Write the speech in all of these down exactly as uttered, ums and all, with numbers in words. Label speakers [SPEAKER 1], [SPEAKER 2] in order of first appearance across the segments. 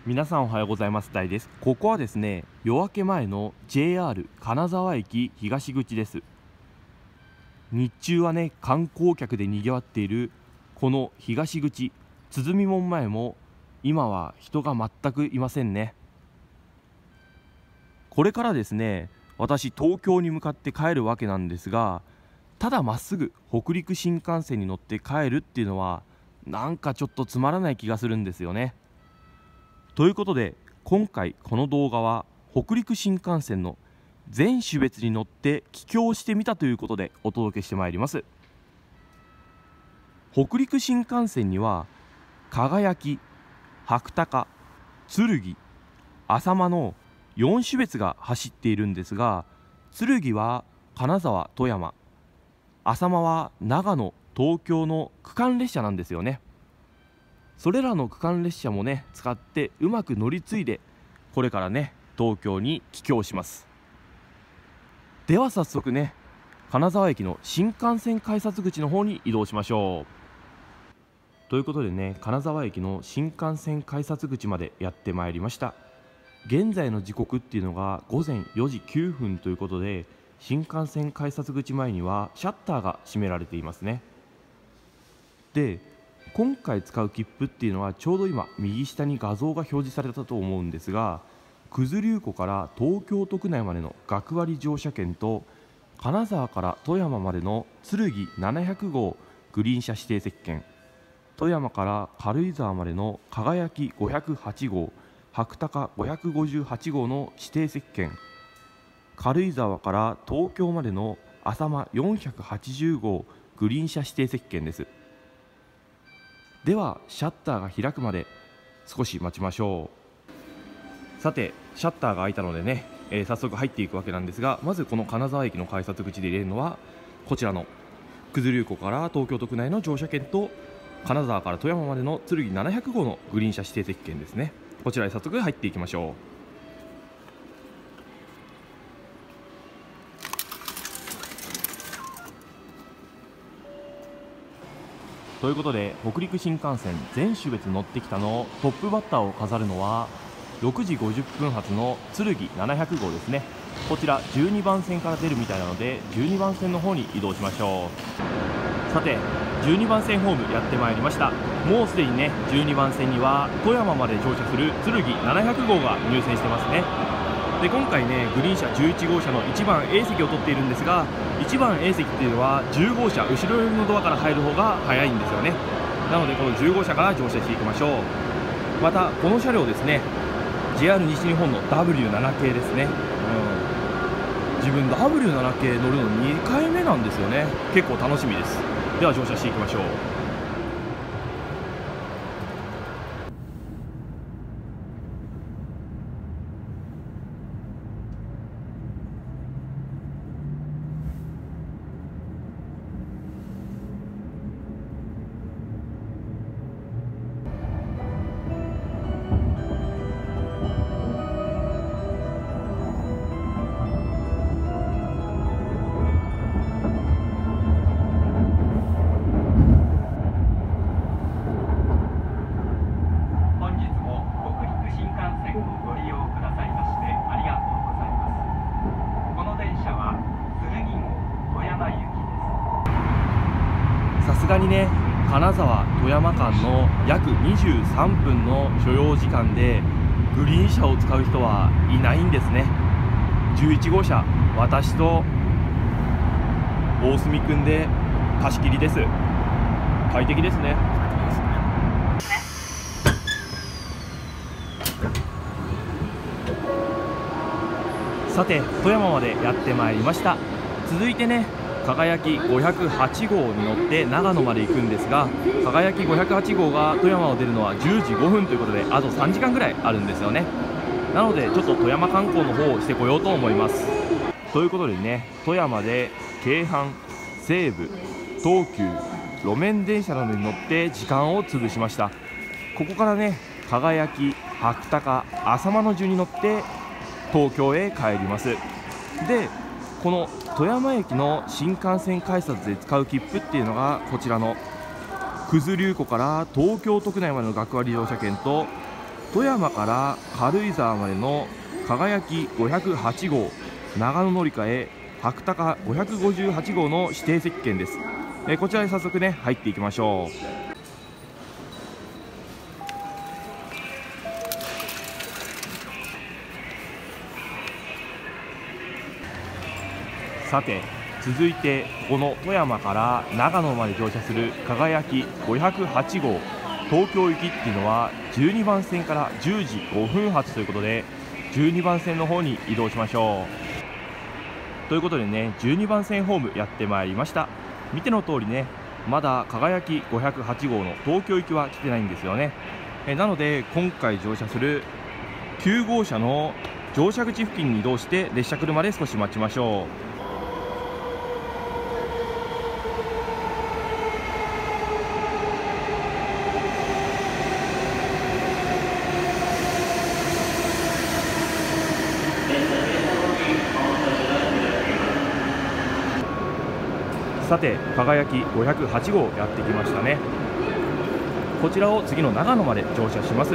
[SPEAKER 1] 皆さんおはようございます。大です。ここはですね、夜明け前の ジェイアール 金沢駅東口です。日中はね、観光客でにぎわっているこの東口鼓門前も今は人が全くいませんね。これからですね、私東京に向かって帰るわけなんですが、ただまっすぐ北陸新幹線に乗って帰るっていうのはなんかちょっとつまらない気がするんですよね。ということで今回この動画は北陸新幹線の全種別に乗って帰郷してみたということでお届けしてまいります。北陸新幹線には輝き、白鷹、剣、浅間のよん種別が走っているんですが、剣は金沢、富山、浅間は長野、東京の区間列車なんですよね。それらの区間列車もね使ってうまく乗り継いでこれからね東京に帰郷します。では早速ね金沢駅の新幹線改札口の方に移動しましょう。ということでね、金沢駅の新幹線改札口までやってまいりました。現在の時刻っていうのがごぜんよじきゅうふんということで、新幹線改札口前にはシャッターが閉められていますね。で今回使う切符っていうのはちょうど今右下に画像が表示されたと思うんですが、九頭竜湖から東京都区内までの学割乗車券と金沢から富山までの剣ななひゃくごうグリーン車指定席券、富山から軽井沢までの輝きごひゃくはちごう、白鷹ごひゃくごじゅうはちごうの指定席券、軽井沢から東京までの浅間よんひゃくはちじゅうごうグリーン車指定席券です。ではシャッターが開くまで少し待ちましょう。さてシャッターが開いたのでね、えー、早速入っていくわけなんですが、まずこの金沢駅の改札口で入れるのはこちらの九頭竜湖から東京都区内の乗車券と金沢から富山までの剣ななひゃくごうのグリーン車指定席券ですね。こちらへ早速入っていきましょう。ということで北陸新幹線全種別乗ってきたのトップバッターを飾るのはろくじごじゅっぷん発の剣ななひゃくごうですね。こちらじゅうにばん線から出るみたいなのでじゅうにばん線の方に移動しましょう。さてじゅうにばん線ホームやってまいりました。もうすでにねじゅうにばん線には富山まで乗車する剣ななひゃくごうが入線してますね。で今回ねグリーン車じゅういちごうしゃのいちばん エー 席を取っているんですが、いちばん エー 席っていうのはじゅうごうしゃ後ろ寄りのドアから入る方が早いんですよね。なのでこのじゅうごうしゃから乗車していきましょう。またこの車両ですね ジェイアール 西日本の ダブリューなな 系ですね、うん、自分 ダブリューなな 系乗るのにかいめなんですよね。結構楽しみです。では乗車していきましょう。さすがにね金沢富山間の約にじゅうさんぷんの所要時間でグリーン車を使う人はいないんですね。じゅういちごうしゃ私と大隅くんで貸し切りです。快適ですね。さて富山までやってまいりました。続いてね輝きごひゃくはちごうに乗って長野まで行くんですが、輝きごひゃくはちごうが富山を出るのはじゅうじごふんということであとさんじかんぐらいあるんですよね。なのでちょっと富山観光の方をしてこようと思います。ということでね富山で京阪、西武、東急、路面電車などに乗って時間を潰しました。ここからね輝き、白鷹、浅間の順に乗って東京へ帰ります。でこの富山駅の新幹線改札で使う切符っていうのがこちらの九頭竜湖から東京都区内までの学割乗車券と富山から軽井沢までの輝きごひゃくはちごう長野乗り換え白鷹ごひゃくごじゅうはちごうの指定席券です。えこちらで早速ね入っていきましょう。さて続いてこの富山から長野まで乗車する輝きごひゃくはちごう東京行きっていうのはじゅうにばん線からじゅうじごふん発ということで、じゅうにばん線の方に移動しましょう。ということでね、じゅうにばん線ホームやってまいりました。見ての通りね、まだ輝きごひゃくはちごうの東京行きは来てないんですよね。えなので今回乗車するきゅうごうしゃの乗車口付近に移動して列車来るまで少し待ちましょう。さて輝きごひゃくはちごうやってきましたね。こちらを次の長野まで乗車します。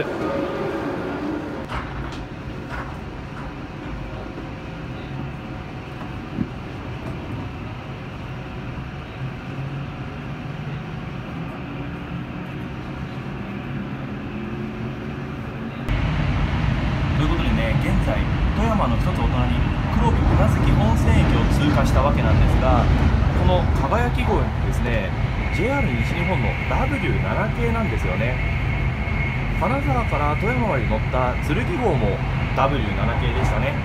[SPEAKER 1] ということでね、現在富山の一つお隣黒部宇奈月温泉駅を通過したわけなんですが、この輝き号ですね、 ジェイアール 西日本の ダブリューなな 系なんですよね。金沢から富山まで乗った剣号も ダブリューなな 系でしたね。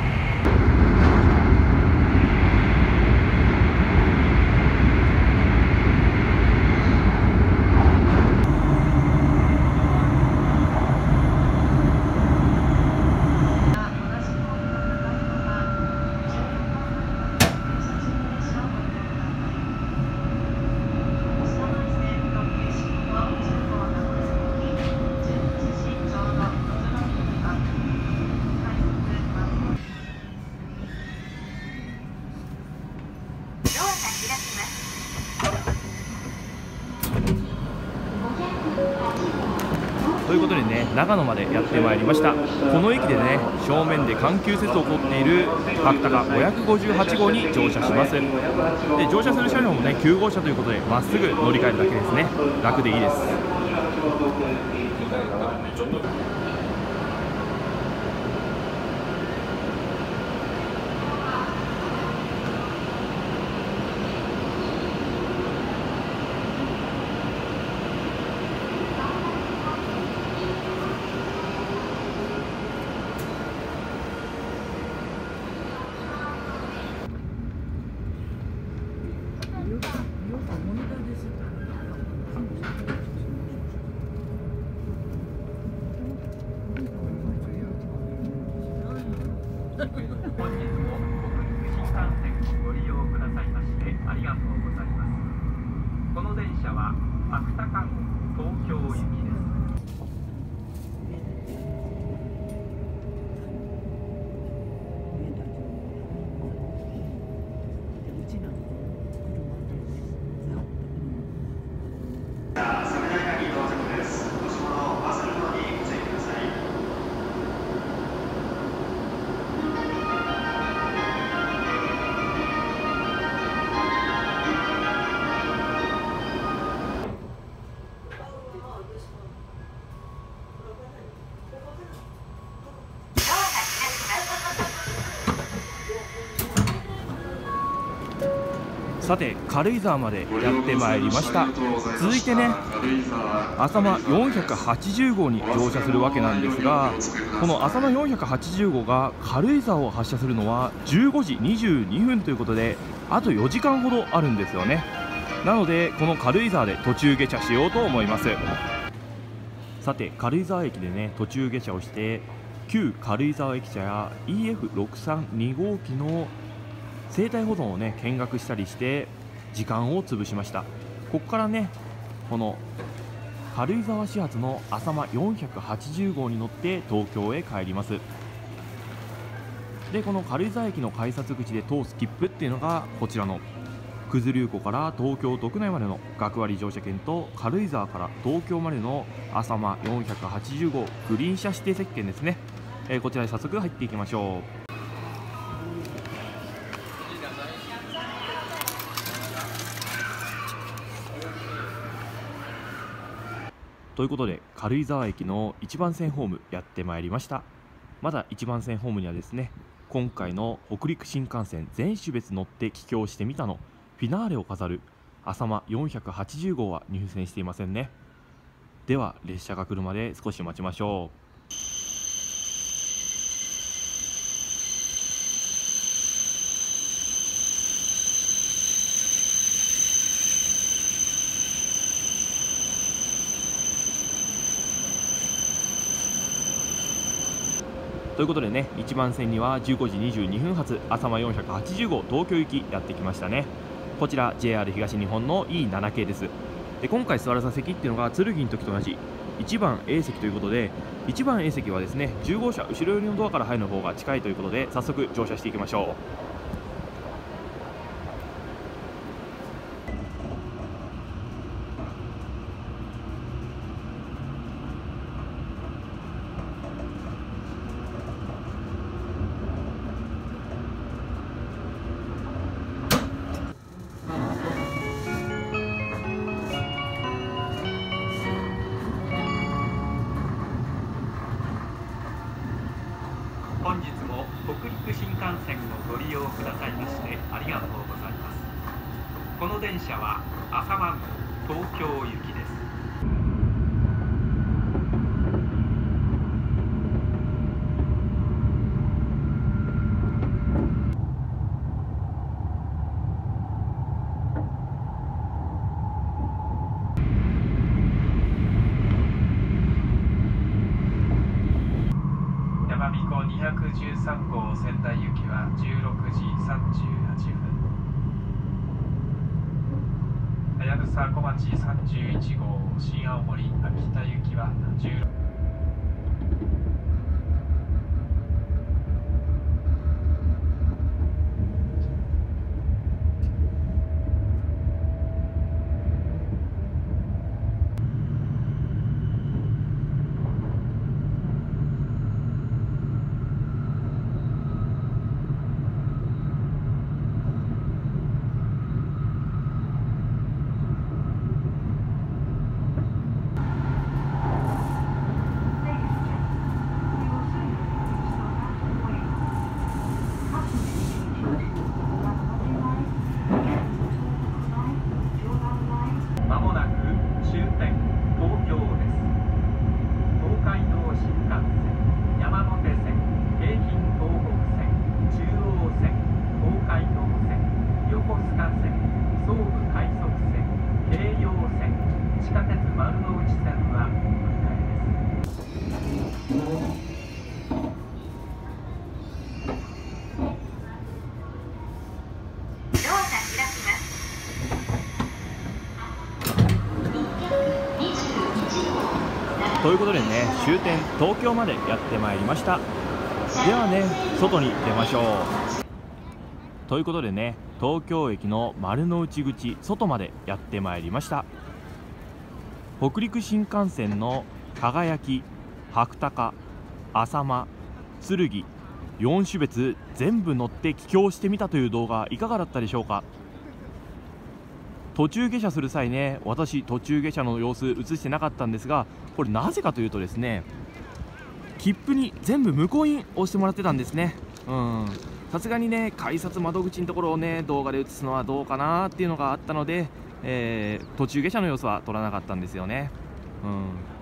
[SPEAKER 1] ということでね、長野までやってまいりました。この駅でね、正面で阪急施設を起こっている白鷹ごひゃくごじゅうはちごうに乗車します。で乗車する車両もねきゅうごうしゃということで、まっすぐ乗り換えるだけですね。楽でいいです。本日も北陸新幹線をご利用くださいましてありがとうございます。この電車は白鷹号東京行きです。さて軽井沢までやってまいりました。続いてね、浅間よんひゃくはちじゅうごうに乗車するわけなんですが、この浅間よんひゃくはちじゅうごうが軽井沢を発車するのはじゅうごじにじゅうにふんということで、あとよじかんほどあるんですよね。なのでこの軽井沢で途中下車しようと思います。さて軽井沢駅でね途中下車をして、旧軽井沢駅舎や イーエフろくさんにごうきの生態保存をね見学したりして時間を潰しました。ここからねこの軽井沢始発の浅間よんひゃくはちじゅうごうに乗って東京へ帰ります。でこの軽井沢駅の改札口で通す切符っていうのがこちらの九頭竜湖から東京都区内までの学割乗車券と軽井沢から東京までの朝間よんひゃくはちじゅう号グリーン車指定席券ですね、えー、こちらに早速入っていきましょう。ということで軽井沢駅のいちばん線ホームやってまいりました。まだいちばん線ホームにはですね、今回の北陸新幹線全種別乗って帰郷してみたのフィナーレを飾る朝間よんひゃくはちじゅう号は入線していませんね。では列車が来るまで少し待ちましょう。ということでね、いちばん線にはじゅうごじにじゅうにふん発朝間よんひゃくはちじゅう号東京行きやってきましたね。こちら ジェイアール 東日本の イーなな 系です。で今回座らせた席っていうのが剣の時と同じいちばん エー 席ということで、いちばん エー 席はですねじゅう号車後ろ寄りのドアから入る方が近いということで、早速乗車していきましょう。
[SPEAKER 2] 本日も北陸新幹線をご利用くださいましてありがとうございます。この電車は朝間東京行きです。やまびこにひゃくじゅうさん号仙台行きはじゅうろくじさんじゅうはちふん。はやぶさ小町さんじゅういち号新青森秋田行きはじゅうろくまもなく終点東京です。東海道新幹線、山手線、京浜東北線、中央線、東海道線、横須賀線、総武快速線、京葉線、地下鉄丸ノ内線は乗り換えです。
[SPEAKER 1] ということでね、終点東京までやってまいりました。ではね、外に出ましょう。ということでね、東京駅の丸の内口外までやってまいりました。北陸新幹線の輝き、白鷹、朝間、剣、よん種別全部乗って帰郷してみたという動画いかがだったでしょうか。途中下車する際ね、私途中下車の様子映してなかったんですが、これなぜかというとですね、切符に全部無効印押してもらってたんですね。うんさすがにね、改札窓口のところをね動画で映すのはどうかなっていうのがあったので、えー、途中下車の様子は撮らなかったんですよね。うん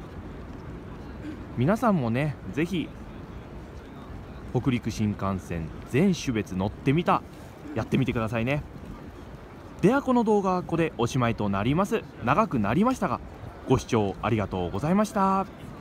[SPEAKER 1] 皆さんもね、ぜひ北陸新幹線全種別乗ってみたやってみてくださいね。ではこの動画はここでおしまいとなります。長くなりましたがご視聴ありがとうございました。